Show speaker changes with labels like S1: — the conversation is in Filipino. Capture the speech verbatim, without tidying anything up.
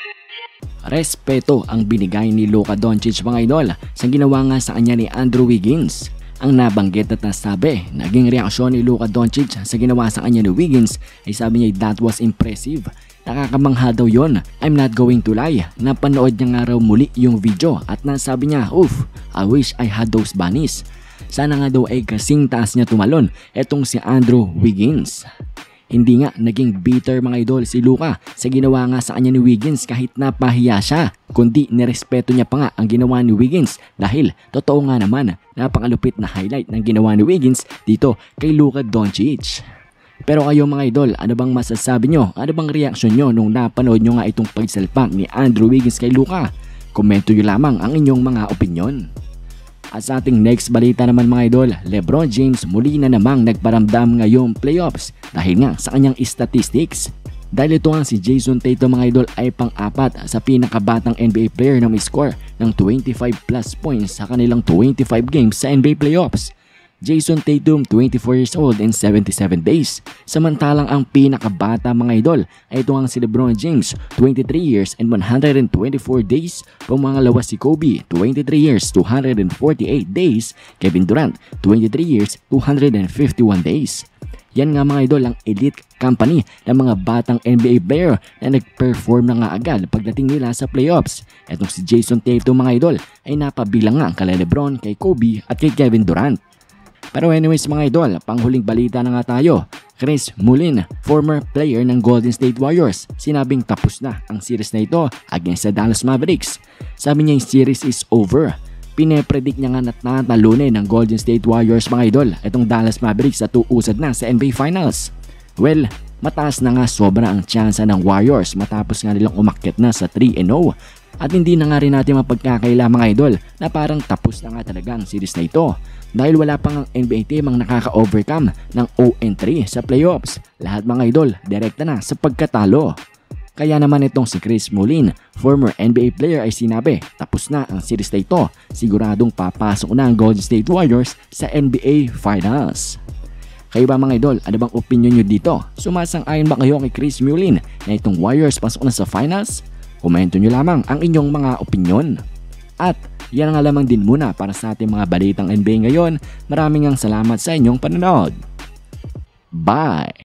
S1: Respeto ang binigay ni Luka Doncic mga idol sa ginawa nga sa kanya ni Andrew Wiggins. Ang nabanggit at nasabi, naging reaksyon ni Luka Doncic sa ginawa sa kanya ni Wiggins ay sabi niya that was impressive. Nakakamangha daw yon. I'm not going to lie. Napanood niya nga raw muli yung video at nasabi niya, oof, I wish I had those bunnies. Sana nga daw ay kasing taas niya tumalon etong si Andrew Wiggins. Hindi nga naging bitter mga idol si Luka sa ginawa nga sa kanya ni Wiggins kahit napahiya siya, kundi nirespeto niya pa nga ang ginawa ni Wiggins dahil totoo nga naman napakalupit na highlight ng ginawa ni Wiggins dito kay Luka Doncic. Pero kayo mga idol, ano bang masasabi nyo? Ano bang reaksyon nyo nung napanood nyo nga itong pagsalpak ni Andrew Wiggins kay Luka? Komento nyo lamang ang inyong mga opinyon. At sa ating next balita naman mga idol, LeBron James muli na namang nagparamdam ngayong playoffs dahil nga sa kanyang statistics. Dahil ito nga si Jason Tatum mga idol ay pang-apat sa pinakabatang N B A player na may score ng twenty-five plus points sa kanilang twenty-five games sa N B A playoffs. Jason Tatum, twenty-four years old and seventy-seven days. Samantalang ang pinakabata mga idol ay ito ang si LeBron James, twenty-three years and one hundred twenty-four days. Pumangalawa si Kobe, twenty-three years, two hundred forty-eight days. Kevin Durant, twenty-three years, two hundred fifty-one days. Yan nga mga idol ang elite company ng mga batang N B A player na nag-perform na nga agad pagdating nila sa playoffs. Etong si Jason Tatum mga idol ay napabilang nga kay LeBron, kay Kobe at kay Kevin Durant. Pero anyways mga idol, panghuling balita na nga tayo. Chris Mullin, former player ng Golden State Warriors, sinabing tapos na ang series na ito against the Dallas Mavericks. Sabi niya yung series is over. Pine-predict niya nga na tatalunin ng Golden State Warriors mga idol itong Dallas Mavericks at uusad na sa N B A Finals. Well, mataas na nga sobra ang tsansa ng Warriors matapos nga nilang umakyat na sa three and oh. At hindi na nga rin natin mapagkakaila mga idol na parang tapos na nga talaga ang series na ito. Dahil wala pang ang N B A team ang nakaka-overcome ng zero and three sa playoffs. Lahat mga idol, direkta na sa pagkatalo. Kaya naman itong si Chris Mullin, former N B A player ay sinabi, tapos na ang series na ito. Siguradong papasok na ang Golden State Warriors sa N B A Finals. Kayo ba mga idol, ano bang opinion nyo dito? Sumasang-ayon ba kayo kay Chris Mullin na itong Warriors pasok na sa Finals? Komento nyo lamang ang inyong mga opinyon. At yan nga lamang din muna para sa ating mga balitang N B A ngayon. Maraming ang salamat sa inyong panonood. Bye!